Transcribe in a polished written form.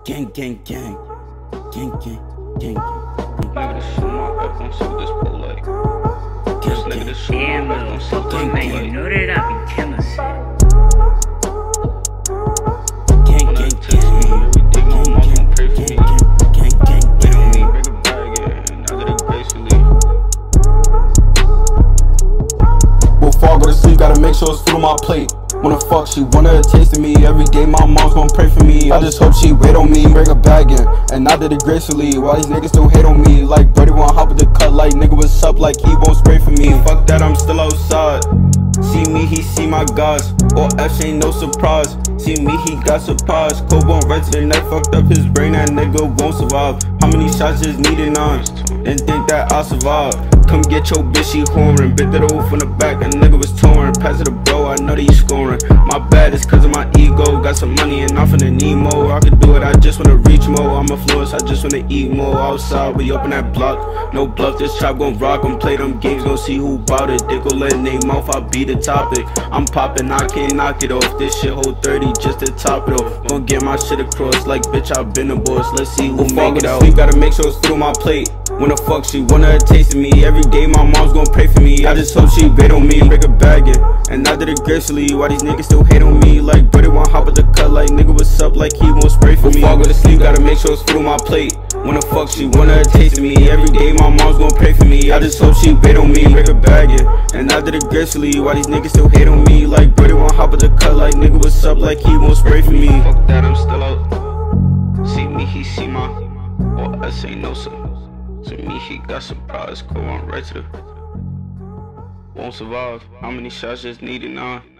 Gang, gang, gang. Gang, gang, gang, gang. Nigga, this shit my back, don't see what this pull like. This nigga, this shit Damn, my back, don't see what this motherfucker, man, pull you like. know that I be killing shit. Gang, When I gang, text me every day, my mom gon' pray for me. gang, gang, Wait on me, gang. break a bag, yeah, and I did it gracefully. Before I go to sleep, gotta make sure it's food on my plate. Wanna fuck, she wanna taste of me. Every day my mom's gon' pray for me. I just hope she wait on me, break a bag in, and I did it gracefully. While these niggas still hate on me, like Brady won't hop with the cut, like nigga what's up, like he won't spray for me. Fuck that, I'm still outside. See me, he see my guys. Or F ain't no surprise. See me, he got surprised. Cold bone right to the neck, fucked up his brain, that nigga won't survive. How many shots just needed on? And think that I'll survive. Come get your bitch, she whoring. Bit that over from the back, a nigga was touring. Pass it to bro, I know that he's scoring. My bad, it's cause of my ego. Got some money and I'm finna need more. I could do it, I just wanna reach more. I'm a fluence, I just wanna eat more. Outside, we open that block. No bluff, this chop gon' rock. Gon' play them games, gon' see who bout it. They gon' let in they mouth, I be the topic. I'm poppin', I can't knock it off. This shit hold 30 just to top it off. Gon' get my shit across like bitch, I've been a boss. Let's see who make it out. Sleep, gotta make sure it's food on my plate. When the fuck she wanna taste of me. Every day my mom's gon' pray for me. I just hope she wait on me, break a bag in, and I did it gracefully. Why these niggas still hate on me? Like Brady won't hop with the cut, like nigga what's up, like he won't spray for me. Before I go to sleep, gotta make sure it's food on my plate. When the fuck she wanna taste of me. Every day my mom's gon' pray for me. I just hope she wait on me, break a bag in, and I did it gracefully. Why these niggas still hate on me? Like Brady won't hop with the cut, like nigga what's up, like he won't spray for me. Fuck that, I'm still out. See me, he see my, or us ain't no sir. To me, he got surprised, go on right to the. Won't survive. How many shots just needed 9?